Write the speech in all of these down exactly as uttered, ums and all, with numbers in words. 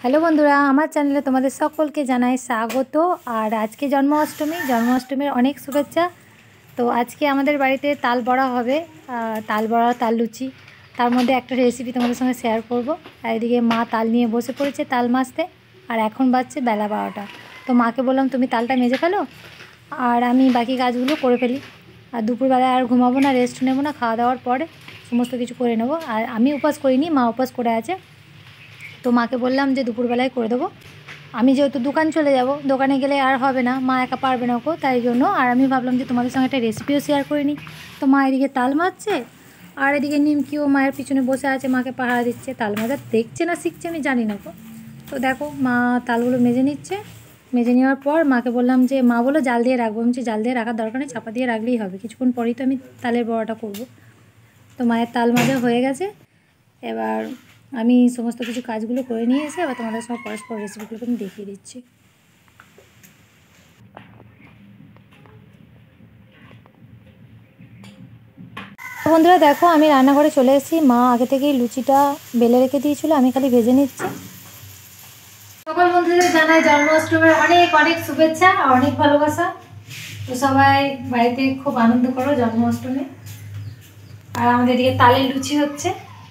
Hello বন্ধুরা, আমার চ্যানেলে তোমাদের সকলকে জানাই স্বাগত। আর আজকে জন্মাষ্টমী জন্মাষ্টমীর অনেক শুভেচ্ছা। তো আজকে আমাদের বাড়িতে তাল বড়া হবে, তাল বড়া তাল লুচি। তার মধ্যে একটা রেসিপি তোমাদের সঙ্গে শেয়ার করব। আর এদিকে মা তাল নিয়ে বসে পড়েছে তাল মাজতে। আর এখন বাজছে বেলা বারোটা। তো মাকে বললাম তুমি তালটা মেজে ফেলো আর আমি বাকি কাজগুলো করে ফেলি। আর দুপুরবেলায় আর ঘুমাবো না, রেস্ট নেবো না, খাওয়া দাওয়ার পরে সমস্ত কিছু করে নেবো। আর আমি উপাস করিনি, মা উপাস করে আছে। তো মাকে বললাম যে দুপুরবেলায় করে দেবো। আমি যেহেতু দোকান চলে যাব, দোকানে গেলে আর হবে না, মা একা পারবে না ওকে, তাই জন্য। আর আমি ভাবলাম যে তোমাদের সঙ্গে একটা রেসিপিও শেয়ার করে নিই। তো মা এদিকে তাল মাজছে আর এদিকে নিমকিও মায়ের পিছনে বসে আছে, মাকে পাহারা দিচ্ছে। তাল মাজা দেখছে না শিখছে আমি জানি না গো। তো দেখো মা তালগুলো মেজে নিচ্ছে। মেজে নেওয়ার পর মাকে বললাম যে, মা বলো জাল দিয়ে রাখবো। আমি জাল দিয়ে রাখার দরকার নেই, চাপা দিয়ে রাখলেই হবে, কিছুক্ষণ পরেই তো আমি তালের বড়াটা করব। তো মায়ের তাল মাজা হয়ে গেছে। এবার আমি সমস্ত কিছু কাজগুলো করে নিয়ে এসে আবার তোমাদের সঙ্গে পরস্পর রেসিপিগুলোকে আমি দেখিয়ে দিচ্ছি। বন্ধুরা দেখো, আমি রান্নাঘরে চলে এসেছি। মা আগে থেকেই লুচিটা বেলে রেখে দিয়েছিল, আমি খালি ভেজে নিচ্ছি। সকল বন্ধুদের জানাই জন্মাষ্টমীর অনেক অনেক শুভেচ্ছা আর অনেক ভালোবাসা। তো সবাই বাড়িতে খুব আনন্দ করো জন্মাষ্টমী। আর আমাদের এদিকে তালের লুচি হচ্ছে।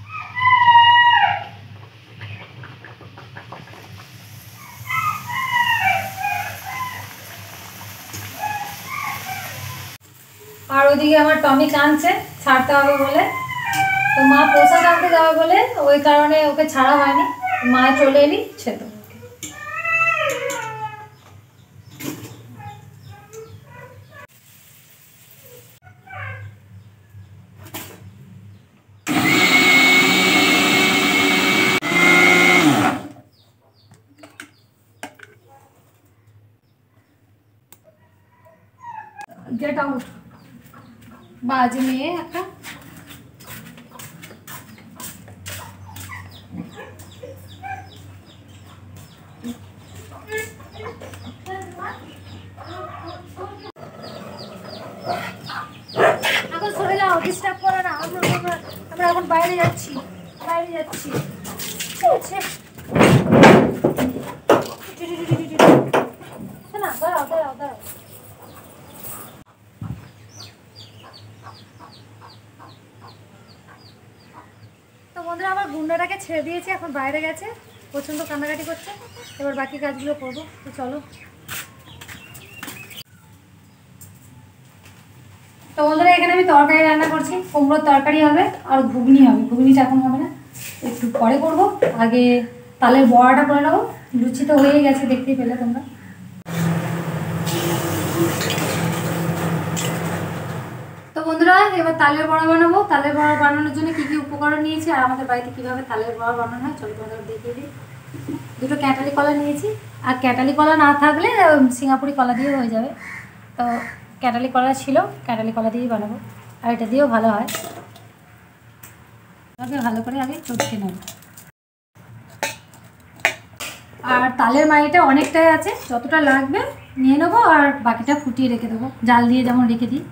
আর ওইদিকে আমার টমি কাঁদছে, ছাড়তে হবে বলে। তো মা প্রসাদ আনতে যাবে বলে ওই কারণে ওকে ছাড়া হয়নি। মা চলে এলি ছেদ গেট আউট বাজে মেয়ে একটা। এখন সরে যাও, ডিস্টার্ব করো না। আমরা আমরা এখন বাইরে যাচ্ছি, বাইরে যাচ্ছি। না দাঁড়াও দাঁড়াও দাঁড়াও। তো বন্ধুরা আমার গুন্ডাটাকে ছেড়ে দিয়েছি, এখন বাইরে গেছে, প্রচণ্ড কান্নাকাটি করছে। এবার বাকি কাজগুলো করবো। তো চলো। তো বন্ধুরা এখানে আমি তরকারি রান্না করছি, কুমড়োর তরকারি হবে আর ঘুগনি হবে। ঘুগনিটা এখন হবে না, একটু পরে করব। আগে তালের বড়াটা করে নেবো। লুচি তো হয়ে গেছে, দেখতেই পেলে তোমরা। তো বন্ধুরা এবার তালের বড়া বানাবো। তালের বড়া বানানোর জন্য কী কী উপকরণ নিয়েছি আর আমাদের বাড়িতে কীভাবে তালের বড়া বানানো হয় চলো তোমাদের দেখিয়ে দিই। দুটো ক্যাটালি কলা নিয়েছি। আর ক্যাটালি কলা না থাকলে সিঙ্গাপুরি কলা দিয়েও হয়ে যাবে। তো ক্যাটালি কলা ছিল, ক্যাটালি কলা দিয়েই বানাবো। আর এটা দিয়েও ভালো হয়। আগে ভালো করে আগে চটকে নেব। আর তালের মাড়িটা অনেকটাই আছে, যতটা লাগবে নিয়ে নেবো আর বাকিটা ফুটিয়ে রেখে দেবো, জাল দিয়ে যেমন রেখে দিই।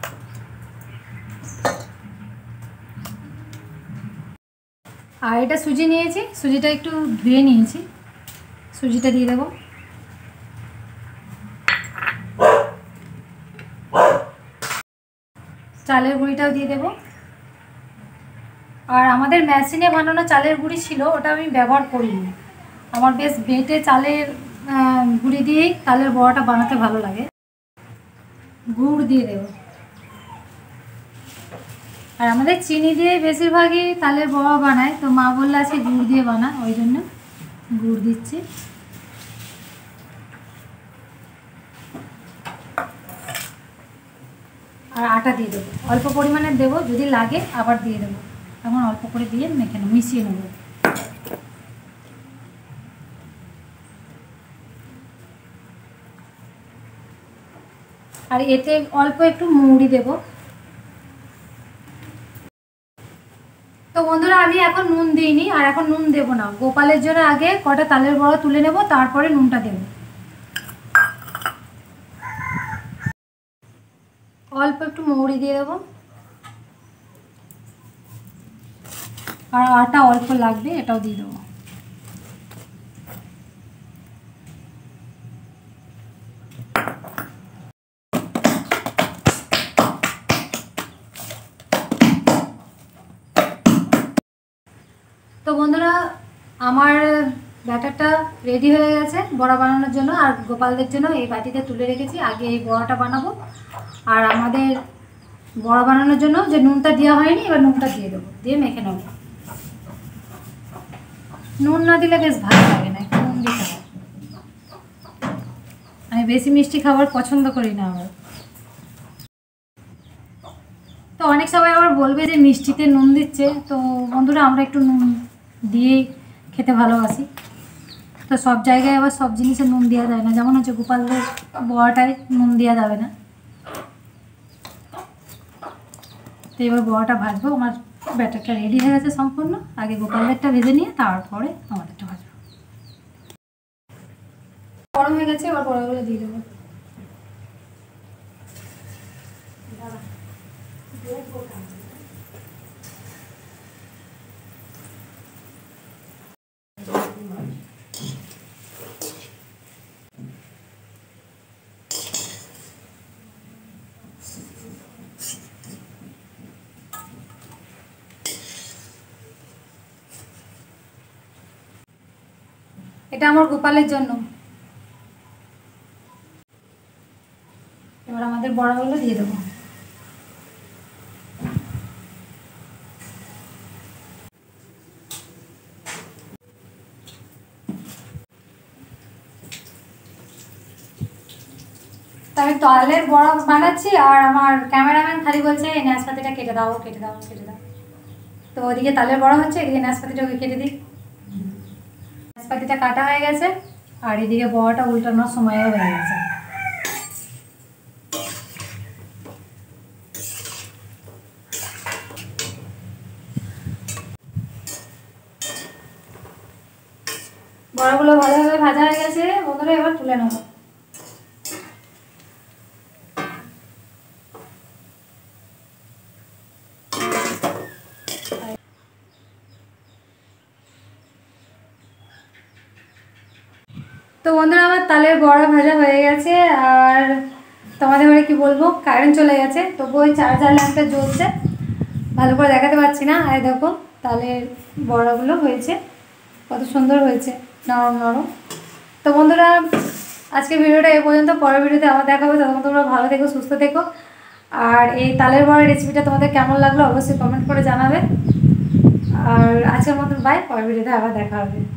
আর এটা সুজি নিয়েছি, সুজিটা একটু ধুয়ে নিয়েছি, সুজিটা দিয়ে দেবো। চালের গুঁড়িটাও দিয়ে দেবো। আর আমাদের মেশিনে বানানো চালের গুঁড়ি ছিল, ওটা আমি ব্যবহার করিনি। আমার বেশ বেটে চালের গুঁড়ি দিয়েই তালের বড়াটা বানাতে ভালো লাগে। গুড় দিয়ে দেবো। আর আমাদের চিনি দিয়ে বেশিরভাগই তালের বড়া বানায়, তো মা বললে আজকে গুড় দিয়ে বানা, ওই জন্য গুড় দিচ্ছি। আর আটা দিয়ে দেবো, অল্প পরিমাণে দেবো, যদি লাগে আবার দিয়ে দেবো। এখন অল্প করে দিয়ে মেখে নেব, মিশিয়ে নেব। আর এতে অল্প একটু মুড়ি দেবো। তো বন্ধুরা আমি এখন নুন দিইনি আর এখন নুন দেবো না। গোপালের জন্য আগে কটা তালের বড়া তুলে নেব, তারপরে নুনটা দেবো। অল্প একটু মৌরি দিয়ে দেবো। আর আটা অল্প লাগবে, এটাও দিয়ে দেবো। আমার ব্যাটারটা রেডি হয়ে গেছে বড়া বানানোর জন্য। আর গোপালদের জন্য এই বাটিতে তুলে রেখেছি, আগে এই বড়াটা বানাবো। আর আমাদের বড়া বানানোর জন্য যে নুনটা দেওয়া হয়নি, এবার নুনটা দিয়ে দেবো, দিয়ে মেখে নেবো। নুন না দিলে বেশ ভালো লাগে না, একটু নুন দিতে হয়। আমি বেশি মিষ্টি খাবার পছন্দ করি না আমার। তো অনেক সবাই আবার বলবে যে মিষ্টিতে নুন দিচ্ছে, তো বন্ধুরা আমরা একটু নুন দিয়েই খেতে ভালোবাসি। তো সব জায়গায় আবার সব জিনিসে নুন দেওয়া যায় না, যেমন হচ্ছে গোপালদের বড়াটায় নুন দেওয়া যাবে না। তো এবার বড়াটা ভাজবো। আমার ব্যাটারটা রেডি হয়ে গেছে সম্পূর্ণ, আগে গোপালদেরটা ভেজে নিয়ে তারপরে আমাদেরটা ভাজবো। গরম হয়ে গেছে, এবার বড়াগুলো দিয়ে দেবো। এটা আমার গোপালের জন্য। এবার আমাদের বড়াগুলো দিয়ে দেবো। আমি তালের বড়া বানাচ্ছি আর আমার ক্যামেরাম্যান খালি বলছে এই নাশপাতিটা কেটে দাও কেটে দাও কেটে দাও। তো ওদিকে তালের বড়া হচ্ছে, এদিকে নাশপাতিটা ওকে কেটে দিই। নাশপাতিটা কাটা হয়ে গেছে আর এদিকে বড়াটা উল্টানোর সময়ও হয়ে গেছে। বড়াগুলো ভালোভাবে ভাজা হয়ে গেছে বন্ধুরা, এবার তুলে নেব। তো বন্ধুরা আমার তালের বড়া ভাজা হয়ে গেছে। আর তোমাদের ঘরে কি বলবো, কারেন্ট চলে গেছে, তবু ওই চার্জার ল্যাম্পটা জ্বলছে, ভালো করে দেখাতে পারছি না। আর দেখো তালের বড়াগুলো হয়েছে, কত সুন্দর হয়েছে, নরম নরম। তো বন্ধুরা আজকে ভিডিওটা এই পর্যন্ত, পরের ভিডিওতে আবার দেখা হবে। তখন তোমরা ভালো থেকো, সুস্থ থেকো। আর এই তালের বড়ার রেসিপিটা তোমাদের কেমন লাগলো অবশ্যই কমেন্ট করে জানাবে। আর আজকের মতন বাই, পরের ভিডিওতে আবার দেখা হবে।